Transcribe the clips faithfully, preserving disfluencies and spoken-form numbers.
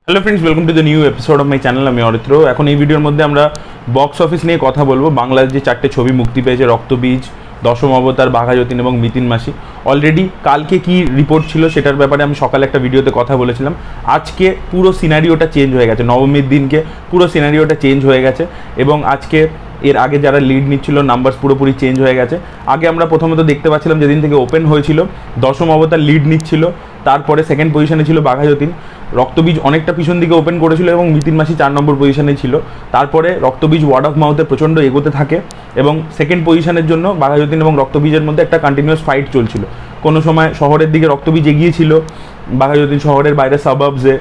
Hello friends, welcome to the new episode of my channel. আমি অরিত্র। এখন এই ভিডিওর মধ্যে আমরা বক্স অফিস নিয়ে কথা বলবো। বাংলার যে চারটে ছবি মুক্তি পেয়েছে, রক্তবীজ, দশম অবতার, বাঘাযতীন এবং মিতিন মাসি, অলরেডি কালকে কি রিপোর্ট ছিল সেটার ব্যাপারে আমি সকালে একটা ভিডিওতে কথা বলেছিলাম। আজকে পুরো সিনারিওটা চেঞ্জ হয়ে গেছে, নবমীর দিনকে পুরো সিনারিওটা চেঞ্জ হয়ে গেছে এবং আজকে এর আগে যারা লিড নিচ্ছিল নাম্বারস পুরোপুরি চেঞ্জ হয়ে গেছে। আগে আমরা প্রথমত দেখতে পাচ্ছিলাম যেদিন থেকে ওপেন হয়েছিল দশম অবতার লিড নিচ্ছিল, তারপরে সেকেন্ড পজিশনে ছিল বাঘাযতীন, রক্তবীজ অনেকটা পিছন দিকে ওপেন করেছিল এবং মিতিন মাসি চার নম্বর পজিশনে ছিল। তারপরে রক্তবীজ ওয়ার্ড অফ মাউথে প্রচণ্ড এগোতে থাকে এবং সেকেন্ড পজিশনের জন্য বাঘাযতীন এবং রক্তবীজের মধ্যে একটা কন্টিনিউয়াস ফাইট চলছিল। কোনো সময় শহরের দিকে রক্তবীজ এগিয়েছিল, বাঘাযতীন শহরের বাইরে সাবাবসে,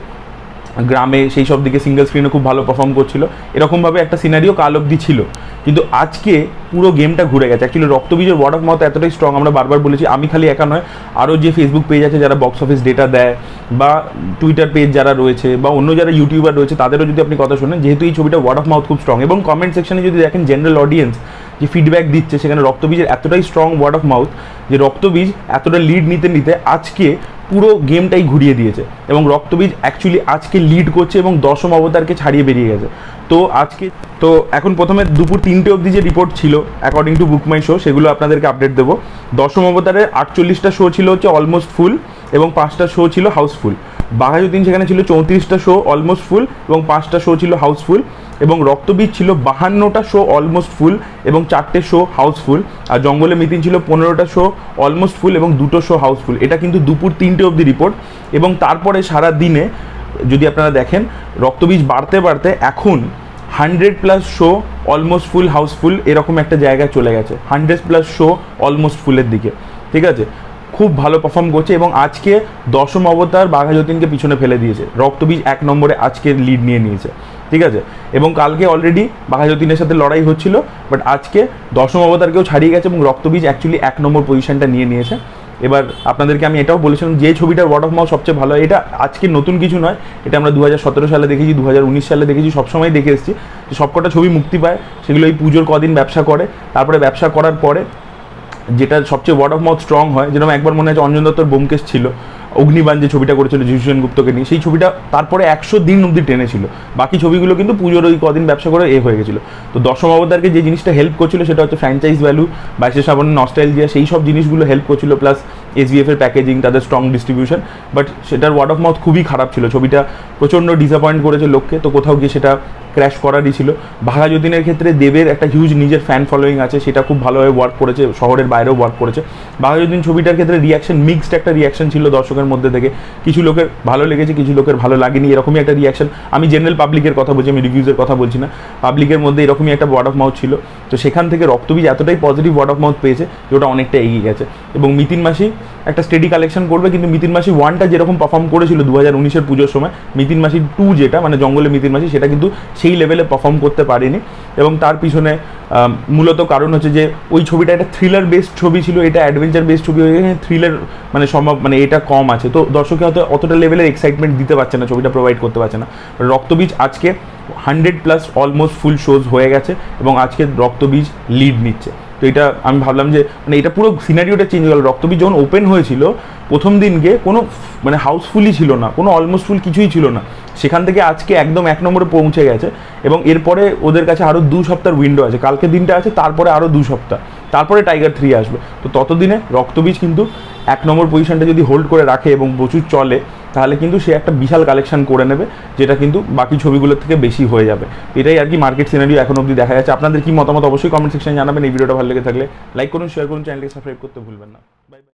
গ্রামে সেই সব দিকে সিঙ্গেল স্ক্রিনে খুব ভালো পারফর্ম করছিল। এরকমভাবে একটা সিনারিও কাল অবধি ছিল, কিন্তু আজকে পুরো গেমটা ঘুরে গেছে। অ্যাকচুয়ালি রক্তবীজের ওয়ার্ড অফ মাউথ এতটাই স্ট্রং, আমরা বারবার বলেছি, আমি খালি একা নয়, আরও যে ফেসবুক পেজ আছে যারা বক্স অফিস ডেটা দেয়, বা টুইটার পেজ যারা রয়েছে, বা অন্য যারা ইউটিউবার রয়েছে, তাদেরও যদি আপনি কথা শোনেন, যেহেতু এই ছবিটা ওয়ার্ড অফ মাউথ খুব স্ট্রং এবং কমেন্ট সেকশনে যদি দেখেন জেনারেল অডিয়েন্স যে ফিডব্যাক দিচ্ছে, সেখানে রক্তবীজের এতটাই স্ট্রং ওয়ার্ড অফ মাউথ যে রক্তবীজ এতটা লিড নিতে নিতে আজকে পুরো গেমটাই ঘুরিয়ে দিয়েছে এবং রক্তবীজ অ্যাকচুয়ালি আজকে লিড করছে এবং দশম অবতারকে ছাড়িয়ে বেরিয়ে গেছে। তো আজকে তো এখন প্রথমে দুপুর তিনটে অবধি যে রিপোর্ট ছিল according to book my show, সেগুলো আপনাদেরকে আপডেট দেবো। দশম অবতারের আটচল্লিশটা শো ছিল হচ্ছে অলমোস্ট ফুল এবং পাঁচটা শো ছিল হাউসফুল। বাঘাযতীন সেখানে ছিল চৌত্রিশটা শো অলমোস্ট ফুল এবং পাঁচটা শো ছিল হাউসফুল, এবং রক্তবীজ ছিল বাহান্নটা শো অলমোস্ট ফুল এবং চারটে শো হাউসফুল। আর জঙ্গলে মিতিন ছিল পনেরোটা শো অলমোস্ট ফুল এবং দুটো শো হাউসফুল। এটা কিন্তু দুপুর তিনটে অবধি রিপোর্ট। এবং তারপরে সারা দিনে যদি আপনারা দেখেন, রক্তবীজ বাড়তে বাড়তে এখন hundred plus show almost full housefull এরকম একটা জায়গায় চলে গেছে, হান্ড্রেড প্লাস শো অলমোস্ট ফুলের দিকে। ঠিক আছে, খুব ভালো পারফর্ম করছে এবং আজকে দশম অবতার বাঘাযতীনকে পিছনে ফেলে দিয়েছে। রক্তবীজ এক নম্বরে আজকে লিড নিয়ে নিয়েছে। ঠিক আছে, এবং কালকে অলরেডি বাঘাযতীনের সাথে লড়াই হচ্ছিল, বাট আজকে দশম অবতারকেও ছাড়িয়ে গেছে এবং রক্তবীজ অ্যাকচুয়ালি এক নম্বর পজিশনটা নিয়ে নিয়েছে। এবার আপনাদেরকে আমি এটাও বলেছিলাম, যে ছবিটার ওয়ার্ড অফ মাউথ সবচেয়ে ভালো হয়, এটা আজকে নতুন কিছু নয়, এটা আমরা দু হাজার সতেরো সালে দেখেছি, দু হাজার উনিশ সালে দেখেছি, সবসময় দেখে এসেছি যে সবকটা ছবি মুক্তি পায়, সেগুলো এই পুজোর কদিন ব্যবসা করে, তারপরে ব্যবসা করার পরে যেটা সবচেয়ে ওয়ার্ড অফ মাউথ স্ট্রং হয়, যেরকম একবার মনে আছে অঞ্জন দত্তর বোমকেশ ছিল, অগ্নিবাণ যে ছবিটা করেছিল যিশু সেনগুপ্তকে নিয়ে, সেই ছবিটা তারপরে একশো দিন অবধি টেনেছিল। বাকি ছবিগুলো কিন্তু পুজোর ওই কদিন ব্যবসা করে এ হয়ে গেছিলো। তো দশম অবতারকে যে জিনিসটা হেল্প করছিল সেটা হচ্ছে ফ্র্যাঞ্চাইজ ভ্যালু, বাইশে শ্রাবণের নস্টাইলজিয়া, সেই সব জিনিসগুলো হেল্প করছিল, প্লাস এসবিএফের প্যাকেজিং, তাদের স্ট্রং ডিস্ট্রিবিউশন। বাট সেটার ওয়ার্ড অফ মাউথ খুবই খারাপ ছিল, ছবিটা প্রচণ্ড ডিসঅ্যাপয়েন্ট করেছে লোককে, তো কোথাও গিয়ে সেটা ক্র্যাশ করারই ছিল। বাঘাযতীনের ক্ষেত্রে দেবের একটা হিউজ নিজের ফ্যান ফলোয়িং আছে, সেটা খুব ভালোভাবে ওয়ার্ক করেছে, শহরের বাইরেও ওয়ার্ক করেছে। বাঘাযতীন ছবিটার ক্ষেত্রে রিয়াকশন মিক্সড একটা রিয়াকশন ছিল দর্শকের মধ্যে থেকে, কিছু লোকের ভালো লেগেছে, কিছু লোকের ভালো লাগেনি, এরকমই একটা রিয়াকশন। আমি জেনারেল পাবলিকের কথা বলছি, আমি রিভিউজের কথা বলছি না, পাবলিকের মধ্যে এরকমই একটা ওয়ার্ড অফ মাউথ ছিল। তো সেখান থেকে রক্তবীজ এতটাই পজিটিভ ওয়ার্ড অফ মাউথ পেয়েছে যে ওটা অনেকটা এগিয়ে গেছে। এবং মিতিন মাসি একটা স্টেডি কালেকশন করবে, কিন্তু মিতিন মাসি ওয়ানটা যেরকম পারফর্ম করেছিল দু হাজার উনিশের পুজোর সময়, মিতিন মাসি টু যেটা মানে জঙ্গলে মিতিন মাসি, সেটা কিন্তু সেই লেভেলে পারফর্ম করতে পারেনি। এবং তার পিছনে মূলত কারণ হচ্ছে যে ওই ছবিটা একটা থ্রিলার বেসড ছবি ছিল, এটা অ্যাডভেঞ্চার বেসড ছবি হয়ে গেছে, থ্রিলার মানে সম্ভব মানে এটা কম আছে, তো দর্শকে হয়তো অতটা লেভেলের এক্সাইটমেন্ট দিতে পারছে না, ছবিটা প্রোভাইড করতে পারছে না। রক্তবীজ আজকে hundred plus almost full shows হয়ে গেছে এবং আজকে রক্তবীজ লিড নিচ্ছে। তো এটা আমি ভাবলাম যে মানে এটা পুরো সিনারিওটা চেঞ্জ হয়ে গেল। রক্তবীজ যখন ওপেন হয়েছিল প্রথম দিনকে কোনো মানে হাউসফুলই ছিল না, কোনো অলমোস্ট ফুল কিছুই ছিল না, সেখান থেকে আজকে একদম এক নম্বরে পৌঁছে গেছে এবং এরপরে ওদের কাছে আরও দু সপ্তাহের উইন্ডো আছে, কালকে দিনটা আছে, তারপরে আরও দু সপ্তাহ, তারপরে টাইগার থ্রি আসবে। তো ততদিনে রক্তবীজ কিন্তু এক নম্বর পজিশনটা যদি হোল্ড করে রাখে এবং প্রচুর চলে, তাহলে কিন্তু সে একটা বিশাল কালেকশন করে নেবে, যেটা কিন্তু বাকি ছবিগুলোর থেকে বেশি হয়ে যাবে। এটাই আর কি মার্কেট সিনারিও এখন অবধি দেখা যাচ্ছে। আপনাদের কি মতামত অবশ্যই কমেন্ট সেকশনে জানাবেন। এই ভিডিওটা ভালো লেগে থাকলে লাইক করুন, শেয়ার করুন, চ্যানেলকে সাবস্ক্রাইব করতে ভুলবেন না। Bye by.